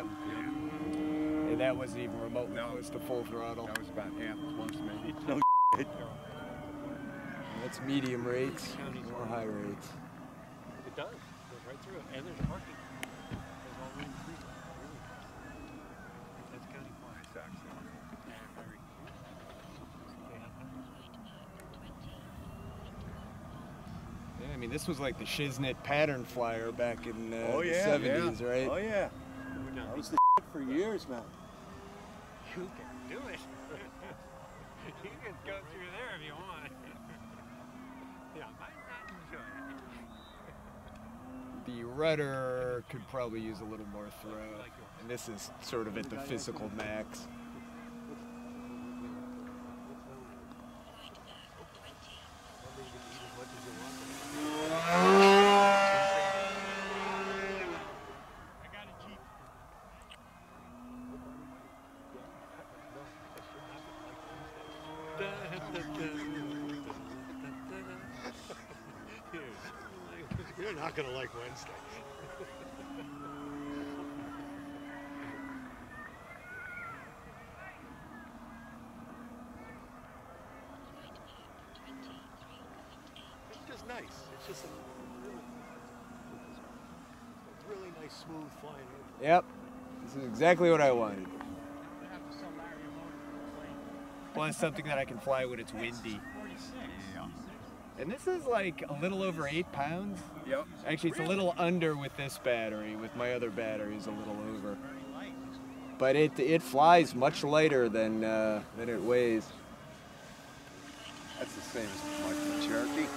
And that wasn't even remotely close to full throttle. That was about half plus maybe. No shit. That's medium rates or high rates. It does. It goes right through it. And there's parking. There's all room through it. Really. That's county park. Nice accident. Very Yeah, I mean, this was like the Shiznit pattern flyer back in the 70s, right? Oh yeah. That was the shit for years, man. You can do it. You can go through there if you want. Yeah, I might not enjoy it. The rudder could probably use a little more throw. And this is sort of at the physical max. You're not going to like Wednesday. It's just nice. It's just a really nice, smooth flying over. Yep. This is exactly what I wanted. Plus something that I can fly when it's windy. Yeah. And this is like a little over 8 pounds. Yep. Actually, it's a little under with this battery. With my other batteries, a little over. But it flies much lighter than it weighs. That's the same as my Cherokee.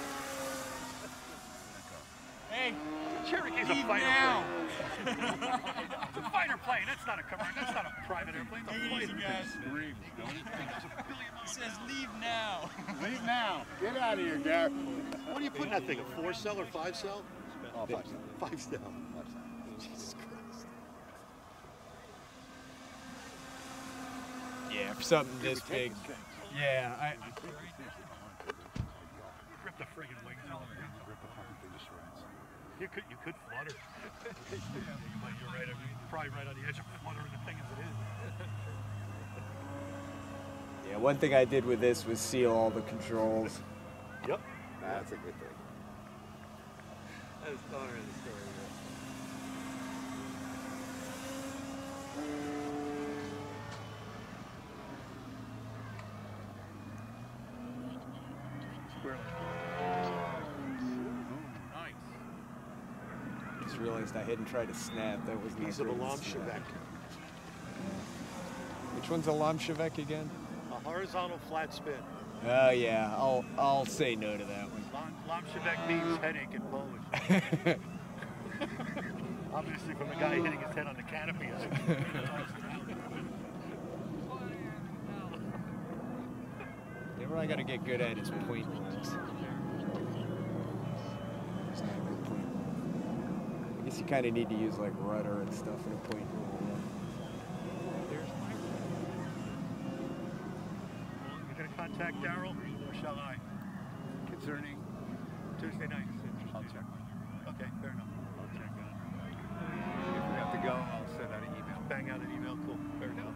Hey, Cherokee's a fighter plane. It's a fighter plane. That's not a commercial. That's not a private airplane. It's a fighter plane. It says leave now. Leave now. Get out of here, Garrett. What do you put in that thing? A 4-cell or 5-cell? Oh, 5-cell. 5-cell. Jesus Christ. Yeah, for something this big. Yeah, Rip the friggin' wings off. You could flutter. You're right. I mean, probably right on the edge of fluttering the thing as it is. yeah. One thing I did with this was seal all the controls. Yep. That's a good thing. I was telling her the story. Just realized I hadn't tried to snap. That was not Piece of a great to Lam snap. Chevek. Which one's a Lam Chevek again? A horizontal flat spin. Oh yeah, I'll say no to that one. Lam Chevek means headache in Polish. Obviously from the guy hitting his head on the canopy. Yeah, what I gotta get good at is point rolls. It's not a good point roll. I guess you kind of need to use like rudder and stuff in a point roll. You're going to contact Daryl, or shall I? Concerning, Tuesday night. I'll check. Okay, fair enough. I'll check on it. If we have to go, I'll send out an email. Bang out an email, cool. Fair enough.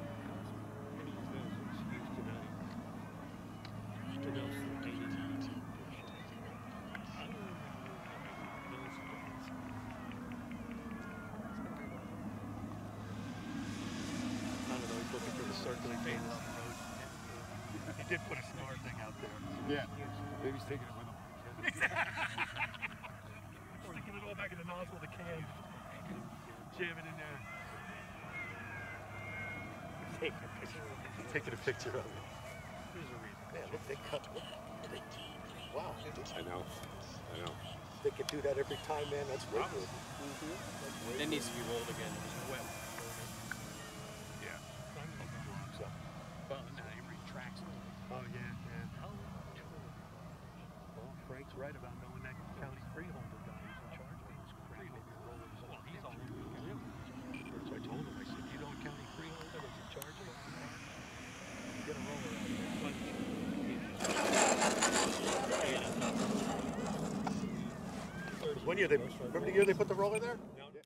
Circling thing on the road. He did put a snore thing out there. Yeah. Maybe he's taking it with him. Sticking it all back in the nozzle of the can. Jam it in there. Taking a picture of it. There's a reason. Man, look, they cut. Wow. I know. They could do that every time, man. That's way good. It needs to be rolled again. It was wet. Well, now he retracts it. Oh, yeah. Well, Frank's right about knowing that county freeholder guy who's in charge of it. He's crazy. Well, he's all over the So I told him, I said, you know a county freeholder that's in charge of it? Get a roller out there. One year, remember the year they put the roller there?